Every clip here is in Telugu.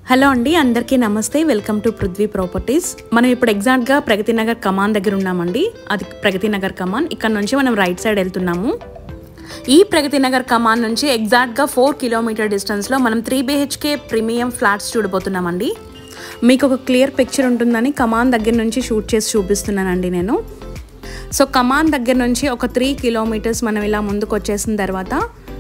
హలో అండి, అందరికీ నమస్తే. Welcome to Prithvi properties. మనం ఇప్పుడు ఎగ్జాక్ట్గా ప్రగతి నగర్ కమాన్ దగ్గర ఉన్నామండి. అది ప్రగతి నగర్ కమాన్. ఇక్కడ నుంచి మనం రైట్ సైడ్ వెళ్తున్నాము. ఈ ప్రగతి నగర్ కమాన్ నుంచి ఎగ్జాక్ట్గా 4 కిలోమీటర్ డిస్టెన్స్లో మనం 3 BHK ప్రీమియం ఫ్లాట్స్ చూడబోతున్నామండి. మీకు ఒక క్లియర్ పిక్చర్ ఉంటుందని కమాన్ దగ్గర నుంచి షూట్ చేసి చూపిస్తున్నానండి నేను. సో కమాన్ దగ్గర నుంచి ఒక 3 కిలోమీటర్స్ మనం ఇలా ముందుకు వచ్చేసిన తర్వాత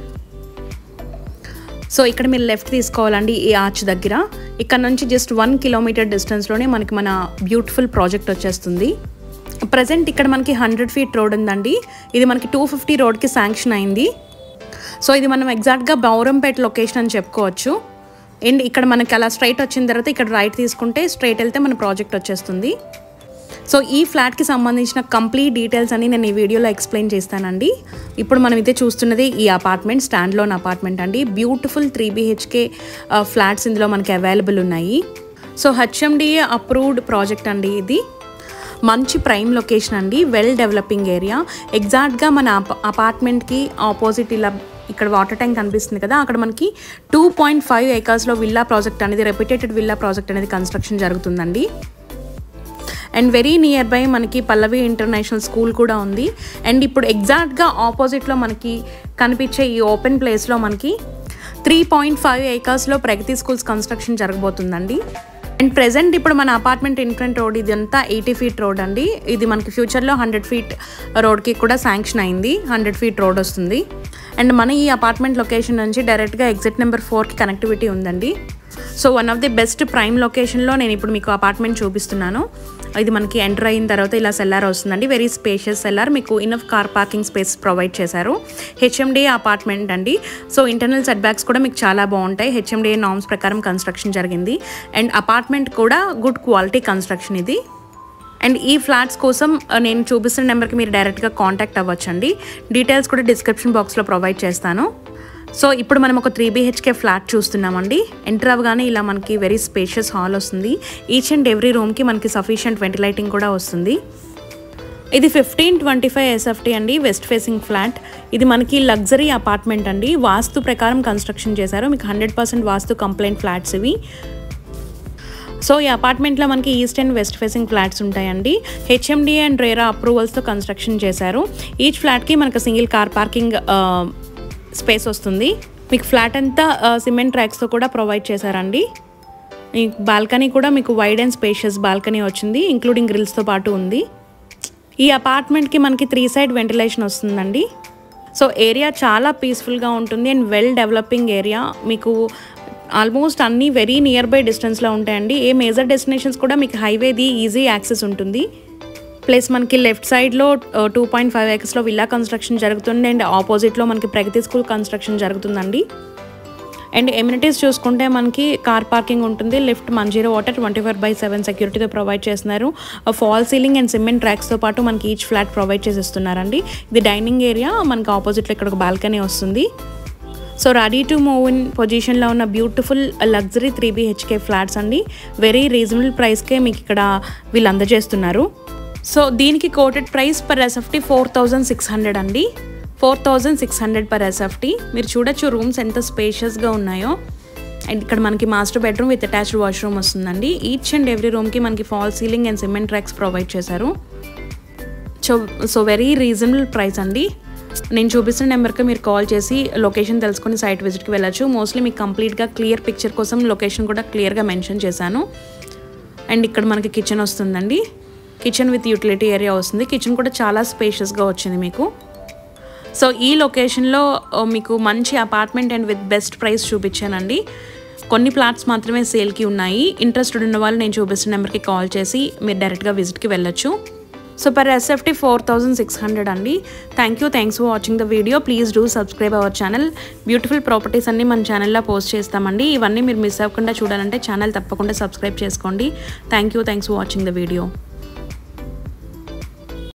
సో ఇక్కడ మీరు లెఫ్ట్ తీసుకోవాలండి. ఈ ఆర్చ్ దగ్గర ఇక్కడ నుంచి జస్ట్ 1 కిలోమీటర్ డిస్టెన్స్లోనే మనకి మన బ్యూటిఫుల్ ప్రాజెక్ట్ వచ్చేస్తుంది. ప్రజెంట్ ఇక్కడ మనకి 100 ఫీట్ రోడ్ ఉందండి. ఇది మనకి 250 రోడ్కి శాంక్షన్ అయింది. సో ఇది మనం ఎగ్జాక్ట్గా బౌరంపేట లొకేషన్ అని చెప్పుకోవచ్చు. అండ్ ఇక్కడ మనకి అలా స్ట్రైట్ వచ్చిన తర్వాత ఇక్కడ రైట్ తీసుకుంటే స్ట్రైట్ వెళ్తే మన ప్రాజెక్ట్ వచ్చేస్తుంది. సో ఈ ఫ్లాట్కి సంబంధించిన కంప్లీట్ డీటెయిల్స్ అని నేను ఈ వీడియోలో ఎక్స్ప్లెయిన్ చేస్తానండి. ఇప్పుడు మనం అయితే చూస్తున్నది ఈ అపార్ట్మెంట్, స్టాండ్ లోన్ అపార్ట్మెంట్ అండి. బ్యూటిఫుల్ 3 BHK ఫ్లాట్స్ ఇందులో మనకి అవైలబుల్ ఉన్నాయి. సో HMDA అప్రూవ్డ్ ప్రాజెక్ట్ అండి. ఇది మంచి ప్రైమ్ లొకేషన్ అండి, వెల్ డెవలపింగ్ ఏరియా. ఎగ్జాక్ట్గా మన అపార్ట్మెంట్కి ఆపోజిట్ ఇలా ఇక్కడ వాటర్ ట్యాంక్ కనిపిస్తుంది కదా, అక్కడ మనకి 2.5 acres విల్లా ప్రాజెక్ట్ అనేది, రెప్యుటేటెడ్ విల్లా ప్రాజెక్ట్ అనేది కన్స్ట్రక్షన్ జరుగుతుందండి. అండ్ వెరీ నియర్ బై మనకి పల్లవి ఇంటర్నేషనల్ స్కూల్ కూడా ఉంది. అండ్ ఇప్పుడు ఎగ్జాక్ట్గా ఆపోజిట్లో మనకి కనిపించే ఈ ఓపెన్ ప్లేస్లో మనకి 3.5 acres ప్రగతి స్కూల్స్ కన్స్ట్రక్షన్ జరగబోతుందండి. అండ్ ప్రెజెంట్ ఇప్పుడు మన అపార్ట్మెంట్ ఇన్ఫ్రంట్ రోడ్ ఇదంతా 80 ఫీట్ రోడ్ అండి. ఇది మనకి ఫ్యూచర్లో 100 ఫీట్ రోడ్కి కూడా శాంక్షన్ అయింది. 100 ఫీట్ రోడ్ వస్తుంది. అండ్ మన ఈ అపార్ట్మెంట్ లొకేషన్ నుంచి డైరెక్ట్గా ఎగ్జిట్ నెంబర్ 4కి కనెక్టివిటీ ఉందండి. So one of the best prime లొకేషన్లో నేను ఇప్పుడు మీకు అపార్ట్మెంట్ చూపిస్తున్నాను. ఇది మనకి ఎంటర్ అయిన తర్వాత ఇలా సెల్లార్ వస్తుందండి. Very spacious cellar. మీకు enough car parking space provide చేశారు. HMDA అపార్ట్మెంట్ అండి. సో ఇంటర్నల్ సెట్ బ్యాక్స్ కూడా మీకు చాలా బాగుంటాయి. HMDA నార్మ్స్ ప్రకారం కన్స్ట్రక్షన్ జరిగింది. అండ్ అపార్ట్మెంట్ కూడా గుడ్ క్వాలిటీ కన్స్ట్రక్షన్ ఇది. అండ్ ఈ ఫ్లాట్స్ కోసం నేను చూపిస్తున్న నెంబర్కి మీరు డైరెక్ట్గా కాంటాక్ట్ అవ్వచ్చండి. డీటెయిల్స్ కూడా డిస్క్రిప్షన్ బాక్స్లో ప్రొవైడ్ చేస్తాను. సో ఇప్పుడు మనం ఒక 3 BHK ఫ్లాట్ చూస్తున్నామండి. ఎంటర్ అవ్వగానే ఇలా మనకి వెరీ స్పేషియస్ హాల్ వస్తుంది. ఈచ్ అండ్ ఎవ్రీ రూమ్కి మనకి సఫిషియంట్ వెంటిలేటింగ్ కూడా వస్తుంది. ఇది 1525 SFT అండి, వెస్ట్ ఫేసింగ్ ఫ్లాట్. ఇది మనకి లగ్జరీ అపార్ట్మెంట్ అండి. వాస్తు ప్రకారం కన్స్ట్రక్షన్ చేశారు. మీకు 100% వాస్తు కంప్లైంట్ ఫ్లాట్స్ ఇవి. సో ఈ అపార్ట్మెంట్లో మనకి east and west facing flats ఉంటాయండి. HMDA అండ్ RERA అప్రూవల్స్తో కన్స్ట్రక్షన్ చేశారు. ఈచ్ ఫ్లాట్కి మనకు సింగిల్ కార్ పార్కింగ్ స్పేస్ వస్తుంది. మీకు ఫ్లాట్ అంతా సిమెంట్ ట్రాక్స్తో కూడా ప్రొవైడ్ చేశారండి. ఈ బాల్కనీ కూడా మీకు వైడ్ అండ్ స్పేషియస్ బాల్కనీ వచ్చింది, ఇంక్లూడింగ్ గ్రిల్స్తో పాటు ఉంది. ఈ అపార్ట్మెంట్కి మనకి 3 సైడ్ వెంటిలేషన్ వస్తుందండి. సో ఏరియా చాలా పీస్ఫుల్గా ఉంటుంది అండ్ వెల్ డెవలపింగ్ ఏరియా. మీకు ఆల్మోస్ట్ అన్నీ వెరీ నియర్ బై డిస్టెన్స్లో ఉంటాయండి. ఏ మేజర్ డెస్టినేషన్స్ కూడా మీకు హైవేది ఈజీ యాక్సెస్ ఉంటుంది. ప్లస్ మనకి లెఫ్ట్ సైడ్లో 2.5 acres విల్లా కన్స్ట్రక్షన్ జరుగుతుంది. అండ్ ఆపోజిట్లో మనకి ప్రగతి స్కూల్ కన్స్ట్రక్షన్ జరుగుతుందండి. అండ్ ఎమ్యూనిటీస్ చూసుకుంటే మనకి కార్ పార్కింగ్ ఉంటుంది. లిఫ్ట్, మంజీరా వాటర్, 24/7 సెక్యూరిటీతో ప్రొవైడ్ చేస్తున్నారు. ఫాల్ సీలింగ్ అండ్ సిమెంట్ ట్రాక్స్తో పాటు మనకి ఈచ్ ఫ్లాట్ ప్రొవైడ్ చేసేస్తున్నారండి. ఇది డైనింగ్ ఏరియా. మనకి ఆపోజిట్లో ఇక్కడ ఒక బాల్కనీ వస్తుంది. So ready to move in పొజిషన్లో ఉన్న బ్యూటిఫుల్ లగ్జరీ 3 BHK ఫ్లాట్స్ అండి. వెరీ రీజనబుల్ ప్రైస్కే మీకు ఇక్కడ వీళ్ళు అందజేస్తున్నారు. సో దీనికి కోటెడ్ ప్రైస్ పర్ SFT 4600 అండి. 4600 పర్ SFT. మీరు చూడొచ్చు రూమ్స్ ఎంత స్పేషియస్గా ఉన్నాయో. అండ్ ఇక్కడ మనకి master bedroom with attached washroom వస్తుందండి. ఈచ్ అండ్ ఎవ్రీ రూమ్కి మనకి fall ceiling and cement tracks provide చేశారు. సో వెరీ రీజనబుల్ ప్రైస్ అండి. నేను చూపిస్తున్న నెంబర్కి మీరు కాల్ చేసి లొకేషన్ తెలుసుకొని సైట్ విజిట్కి వెళ్ళచ్చు. మోస్ట్లీ మీకు కంప్లీట్గా క్లియర్ పిక్చర్ కోసం లొకేషన్ కూడా క్లియర్గా మెన్షన్ చేశాను. అండ్ ఇక్కడ మనకి కిచెన్ వస్తుందండి. కిచెన్ విత్ యూటిలిటీ ఏరియా వస్తుంది. కిచెన్ కూడా చాలా స్పేషియస్గా వచ్చింది మీకు. సో ఈ లొకేషన్లో మీకు మంచి apartment and with best price చూపించానండి. కొన్ని ప్లాట్స్ మాత్రమే సేల్కి ఉన్నాయి. ఇంట్రెస్టెడ్ ఉన్న వాళ్ళు నేను చూపిస్తున్న నెంబర్కి కాల్ చేసి మీరు డైరెక్ట్గా విజిట్కి వెళ్ళొచ్చు. సో పర్ SFT 4600 అండి. Thanks for watching the video. Please do subscribe our channel. Beautiful properties అన్నీ మన ఛానల్లో పోస్ట్ చేస్తామండి. ఇవన్నీ మీరు మిస్ అవ్వకుండా చూడాలంటే ఛానల్ తప్పకుండా సబ్స్క్రైబ్ చేసుకోండి. Thanks for watching the video.